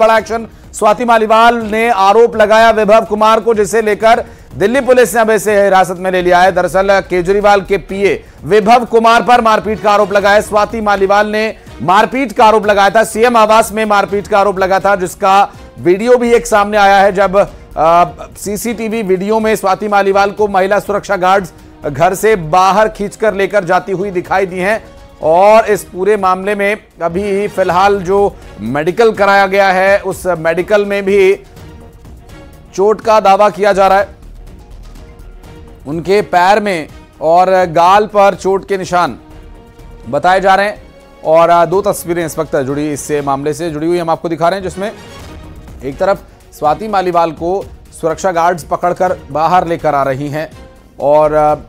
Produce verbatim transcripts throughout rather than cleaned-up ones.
बड़ा एक्शन। स्वाति मालीवाल ने आरोप लगाया विभव कुमार को, जिसे लेकर दिल्ली पुलिस ने अब इसे हिरासत में ले लिया है। दरअसल केजरीवाल के पीए विभव कुमार पर मारपीट का आरोप लगाया। स्वाति मालीवाल ने मारपीट का आरोप लगाया था, सीएम आवास में मारपीट का आरोप लगा था, जिसका वीडियो भी एक सामने आया है, जब सीसीटीवी वीडियो में स्वाति मालीवाल को महिला सुरक्षा गार्ड्स घर से बाहर खींचकर लेकर जाती हुई दिखाई दी हैं। और इस पूरे मामले में अभी फिलहाल जो मेडिकल कराया गया है, उस मेडिकल में भी चोट का दावा किया जा रहा है। उनके पैर में और गाल पर चोट के निशान बताए जा रहे हैं। और दो तस्वीरें इस वक्त जुड़ी इससे मामले से जुड़ी हुई हम आपको दिखा रहे हैं, जिसमें एक तरफ स्वाति मालीवाल को सुरक्षा गार्ड्स पकड़कर बाहर लेकर आ रही हैं और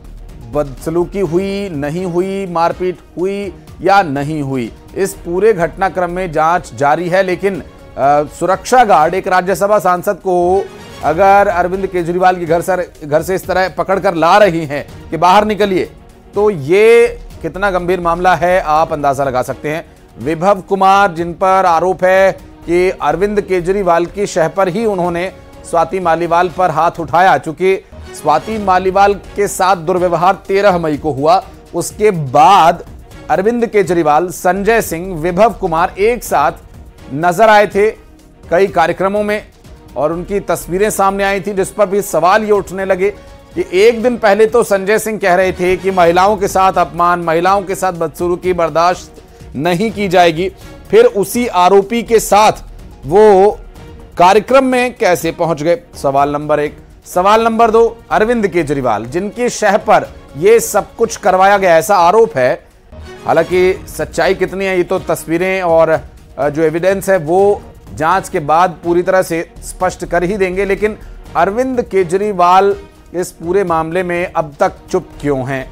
बदसलूकी हुई नहीं हुई, मारपीट हुई या नहीं हुई, इस पूरे घटनाक्रम में जांच जारी है। लेकिन आ, सुरक्षा गार्ड एक राज्यसभा सांसद को अगर अरविंद केजरीवाल के घर से घर से इस तरह पकड़कर ला रही हैं कि बाहर निकलिए, तो ये कितना गंभीर मामला है आप अंदाजा लगा सकते हैं। विभव कुमार, जिन पर आरोप है कि अरविंद केजरीवाल की शह पर ही उन्होंने स्वाति मालीवाल पर हाथ उठाया, चूंकि स्वाति मालीवाल के साथ दुर्व्यवहार तेरह मई को हुआ, उसके बाद अरविंद केजरीवाल, संजय सिंह, विभव कुमार एक साथ नजर आए थे कई कार्यक्रमों में और उनकी तस्वीरें सामने आई थी, जिस पर भी सवाल ये उठने लगे कि एक दिन पहले तो संजय सिंह कह रहे थे कि महिलाओं के साथ अपमान, महिलाओं के साथ बदसलूकी बर्दाश्त नहीं की जाएगी, फिर उसी आरोपी के साथ वो कार्यक्रम में कैसे पहुंच गए? सवाल नंबर एक। सवाल नंबर दो, अरविंद केजरीवाल, जिनकी शह पर यह सब कुछ करवाया गया, ऐसा आरोप है। हालांकि सच्चाई कितनी है ये तो तस्वीरें और जो एविडेंस है वो जांच के बाद पूरी तरह से स्पष्ट कर ही देंगे। लेकिन अरविंद केजरीवाल इस पूरे मामले में अब तक चुप क्यों हैं?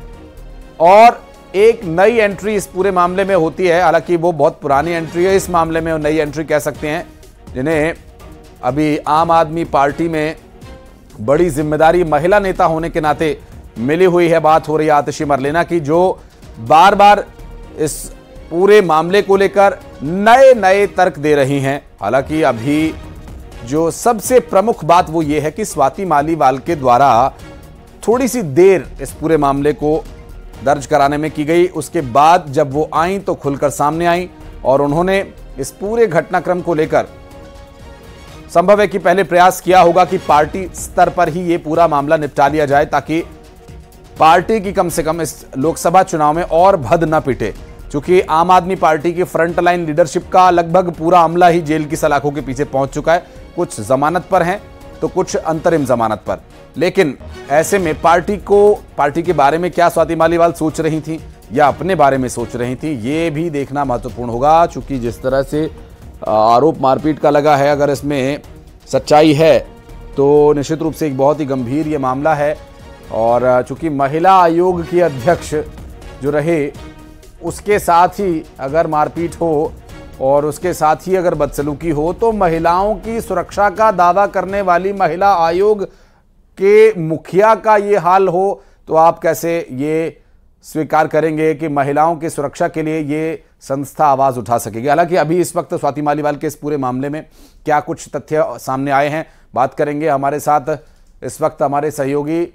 और एक नई एंट्री इस पूरे मामले में होती है, हालांकि वो बहुत पुरानी एंट्री है, इस मामले में वो नई एंट्री कह सकते हैं, जिन्हें अभी आम आदमी पार्टी में बड़ी जिम्मेदारी महिला नेता होने के नाते मिली हुई है। बात हो रही है आतिशी मरलेना की, जो बार बार इस पूरे मामले को लेकर नए नए तर्क दे रही हैं। हालांकि अभी जो सबसे प्रमुख बात वो ये है कि स्वाति मालीवाल के द्वारा थोड़ी सी देर इस पूरे मामले को दर्ज कराने में की गई। उसके बाद जब वो आई तो खुलकर सामने आई और उन्होंने इस पूरे घटनाक्रम को लेकर संभव है कि पहले प्रयास किया होगा कि पार्टी स्तर पर ही ये पूरा मामला निपटा लिया जाए, ताकि पार्टी की कम से कम इस लोकसभा चुनाव में और भद न पिटे। क्योंकि आम आदमी पार्टी की फ्रंटलाइन लीडरशिप का लगभग पूरा अमला ही जेल की सलाखों के पीछे पहुंच चुका है। कुछ जमानत पर हैं तो कुछ अंतरिम जमानत पर। लेकिन ऐसे में पार्टी को पार्टी के बारे में क्या स्वाति मालीवाल सोच रही थी या अपने बारे में सोच रही थी, ये भी देखना महत्वपूर्ण होगा। चूंकि जिस तरह से आरोप मारपीट का लगा है, अगर इसमें सच्चाई है तो निश्चित रूप से एक बहुत ही गंभीर ये मामला है। और चूंकि महिला आयोग की अध्यक्ष जो रहे, उसके साथ ही अगर मारपीट हो और उसके साथ ही अगर बदसलूकी हो, तो महिलाओं की सुरक्षा का दावा करने वाली महिला आयोग के मुखिया का ये हाल हो, तो आप कैसे ये स्वीकार करेंगे कि महिलाओं की सुरक्षा के लिए ये संस्था आवाज उठा सकेगी? हालांकि अभी इस वक्त स्वाति मालीवाल के इस पूरे मामले में क्या कुछ तथ्य सामने आए हैं, बात करेंगे। हमारे साथ इस वक्त हमारे सहयोगी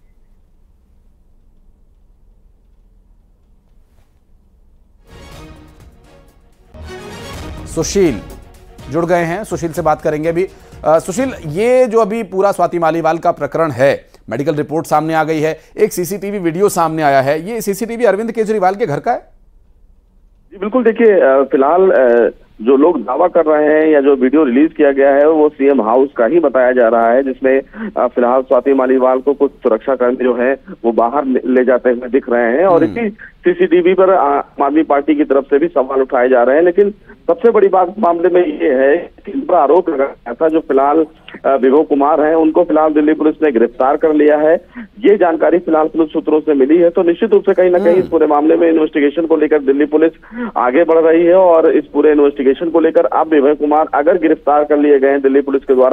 सुशील जुड़ गए हैं, सुशील से बात करेंगे अभी। आ, सुशील, ये जो अभी पूरा स्वाति मालीवाल का प्रकरण है, मेडिकल रिपोर्ट सामने आ गई है, एक सीसीटीवी वीडियो सामने आया है, ये सीसीटीवी अरविंद केजरीवाल के घर का है? जी बिल्कुल, देखिए फिलहाल जो लोग दावा कर रहे हैं या जो वीडियो रिलीज किया गया है वो सीएम हाउस का ही बताया जा रहा है, जिसमें फिलहाल स्वाति मालीवाल को कुछ सुरक्षाकर्मी जो है वो बाहर ले जाते हुए दिख रहे हैं और इसी सीसीटीवी पर आम आदमी पार्टी की तरफ से भी सवाल उठाए जा रहे हैं। लेकिन सबसे बड़ी बात मामले में ये है कि इन पर आरोप लगाया था जो फिलहाल विभव कुमार हैं, उनको फिलहाल दिल्ली पुलिस ने गिरफ्तार कर लिया है। ये जानकारी फिलहाल पुलिस सूत्रों से मिली है, तो निश्चित रूप से कहीं ना कहीं इस पूरे मामले में इन्वेस्टिगेशन को लेकर दिल्ली पुलिस आगे बढ़ रही है और इस पूरे इन्वेस्टिगेशन को लेकर अब विभव कुमार अगर गिरफ्तार कर लिए गए हैं दिल्ली पुलिस के द्वारा,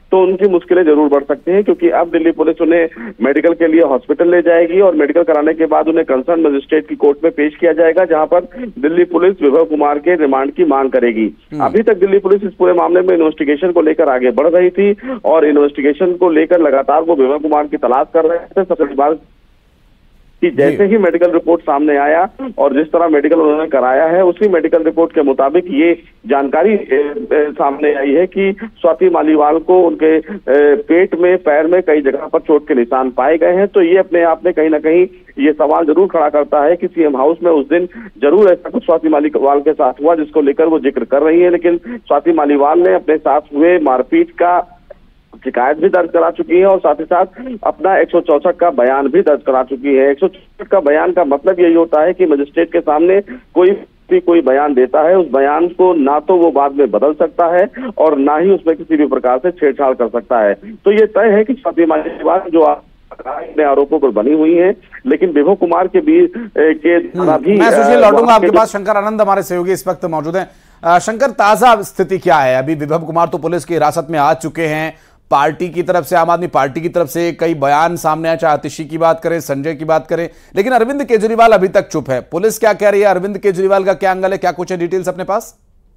तो उनकी मुश्किलें जरूर बढ़ सकती हैं, क्योंकि अब दिल्ली पुलिस उन्हें मेडिकल के लिए हॉस्पिटल ले जाएगी और मेडिकल कराने के बाद उन्हें कंसर्न मजिस्ट्रेट की कोर्ट में पेश किया जाएगा, जहां पर दिल्ली पुलिस विभव कुमार के रिमांड की मांग करेगी। अभी तक दिल्ली पुलिस इस पूरे मामले में इन्वेस्टिगेशन को लेकर आगे बढ़ रही थी और इन्वेस्टिगेशन को लेकर लगातार वो विभव कुमार की तलाश कर रहे थे। सबसे बड़ी बात कि जैसे ही मेडिकल रिपोर्ट सामने आया और जिस तरह मेडिकल उन्होंने कराया है, उसी मेडिकल रिपोर्ट के मुताबिक ये जानकारी ए, ए, सामने आई है कि स्वाति मालीवाल को उनके ए, पेट में, पैर में कई जगह पर चोट के निशान पाए गए हैं। तो ये अपने आप में कहीं ना कहीं ये सवाल जरूर खड़ा करता है कि सीएम हाउस में उस दिन जरूर ऐसा कुछ स्वाति मालीवाल के साथ हुआ जिसको लेकर वो जिक्र कर रही है, लेकिन स्वाति मालीवाल ने अपने साथ हुए मारपीट का शिकायत भी दर्ज करा चुकी है और साथ ही साथ अपना एक सौ चौसठ का बयान भी दर्ज करा चुकी है। एक सौ चौसठ का बयान का मतलब यही होता है कि मजिस्ट्रेट के सामने कोई भी कोई बयान देता है, उस बयान को ना तो वो बाद में बदल सकता है और ना ही उसमें किसी भी प्रकार से छेड़छाड़ कर सकता है। तो ये तय है कि स्वाति मालीवाल जो अपने आरोपों पर बनी हुई है, लेकिन विभव कुमार के बीच के भी मैं सुशील लौटूंगा आपके पास। शंकर आनंद हमारे सहयोगी इस वक्त मौजूद हैं। शंकर, ताजा स्थिति क्या है? अभी विभव कुमार तो पुलिस की हिरासत में आ चुके हैं, पार्टी की तरफ से, आम आदमी पार्टी की तरफ से कई बयान सामने आए, चाहे आतिशी की बात करें, संजय की बात करें, लेकिन अरविंद केजरीवाल अभी तक चुप है। पुलिस क्या कह रही है? अरविंद केजरीवाल का क्या एंगल है? क्या कुछ है डिटेल्स अपने पास?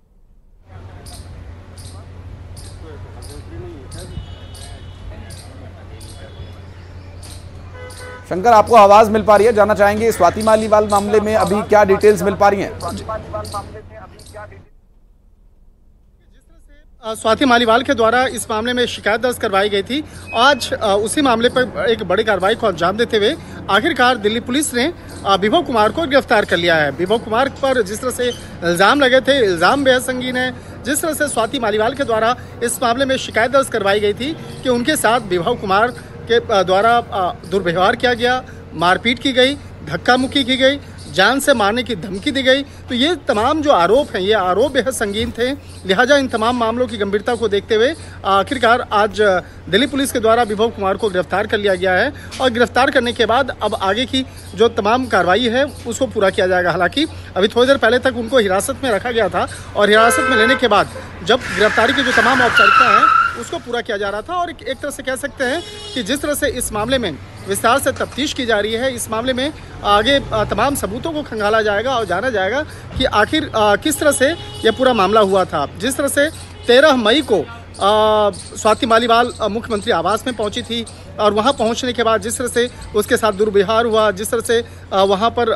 शंकर, आपको आवाज मिल पा रही है? जानना चाहेंगे स्वाति मालीवाल मामले में अभी क्या डिटेल्स मिल पा रही हैं? स्वाति मालीवाल के द्वारा इस मामले में शिकायत दर्ज करवाई गई थी। आज उसी मामले पर एक बड़ी कार्रवाई को अंजाम देते हुए आखिरकार दिल्ली पुलिस ने विभव कुमार को गिरफ्तार कर लिया है। विभव कुमार पर जिस तरह से इल्जाम लगे थे, इल्जाम बेहद संगीन है। जिस तरह से स्वाति मालीवाल के द्वारा इस मामले में शिकायत दर्ज करवाई गई थी कि उनके साथ विभव कुमार के द्वारा दुर्व्यवहार किया गया, मारपीट की गई, धक्का मुक्की की गई, जान से मारने की धमकी दी गई, तो ये तमाम जो आरोप हैं, ये आरोप बेहद संगीन थे। लिहाजा इन तमाम मामलों की गंभीरता को देखते हुए आखिरकार आज दिल्ली पुलिस के द्वारा विभव कुमार को गिरफ्तार कर लिया गया है और गिरफ्तार करने के बाद अब आगे की जो तमाम कार्रवाई है उसको पूरा किया जाएगा। हालांकि अभी थोड़ी देर पहले तक उनको हिरासत में रखा गया था और हिरासत में लेने के बाद जब गिरफ्तारी की जो तमाम औपचारिकता है उसको पूरा किया जा रहा था और एक तरह से कह सकते हैं कि जिस तरह से इस मामले में विस्तार से तफ्तीश की जा रही है, इस मामले में आगे तमाम सबूतों को खंगाला जाएगा और जाना जाएगा कि आखिर किस तरह से यह पूरा मामला हुआ था। जिस तरह से तेरह मई को स्वाति मालीवाल मुख्यमंत्री आवास में पहुंची थी और वहां पहुंचने के बाद जिस तरह से उसके साथ दुर्व्यवहार हुआ, जिस तरह से वहां पर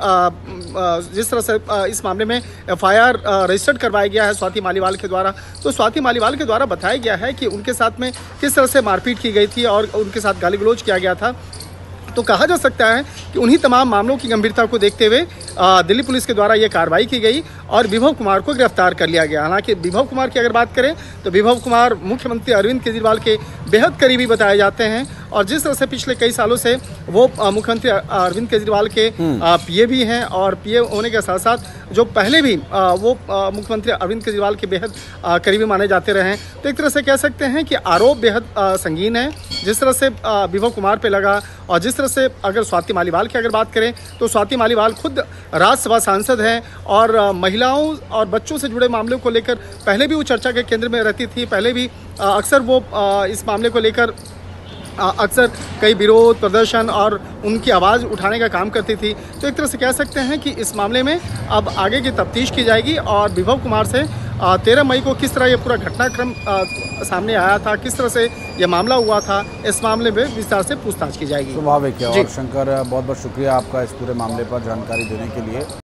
जिस तरह से इस मामले में एफ आई आर रजिस्टर्ड करवाया गया है स्वाति मालीवाल के द्वारा, तो स्वाति मालीवाल के द्वारा बताया गया है कि उनके साथ में किस तरह से मारपीट की गई थी और उनके साथ गाली गलौज किया गया था। तो कहा जा सकता है कि उन्हीं तमाम मामलों की गंभीरता को देखते हुए दिल्ली पुलिस के द्वारा यह कार्रवाई की गई और विभव कुमार को गिरफ्तार कर लिया गया। हालांकि विभव कुमार की अगर बात करें तो विभव कुमार मुख्यमंत्री अरविंद केजरीवाल के बेहद करीबी बताए जाते हैं और जिस तरह से पिछले कई सालों से वो मुख्यमंत्री अरविंद केजरीवाल के पीए भी हैं और पीए होने के साथ साथ जो पहले भी वो मुख्यमंत्री अरविंद केजरीवाल के बेहद करीबी माने जाते रहे हैं। तो एक तरह से कह सकते हैं कि आरोप बेहद संगीन है जिस तरह से विभव कुमार पे लगा। और जिस तरह से अगर स्वाति मालीवाल की अगर बात करें तो स्वाति मालीवाल खुद राज्यसभा सांसद हैं और महिलाओं और बच्चों से जुड़े मामलों को लेकर पहले भी वो चर्चा के केंद्र में रहती थी। पहले भी अक्सर वो इस मामले को लेकर अक्सर कई विरोध प्रदर्शन और उनकी आवाज़ उठाने का काम करती थी। तो एक तरह से कह सकते हैं कि इस मामले में अब आगे की तफ्तीश की जाएगी और विभव कुमार से तेरह मई को किस तरह ये पूरा घटनाक्रम सामने आया था, किस तरह से ये मामला हुआ था, इस मामले में विस्तार से पूछताछ की जाएगी। स्वाभाविक है। और शंकर, बहुत बहुत शुक्रिया आपका इस पूरे मामले पर जानकारी देने के लिए।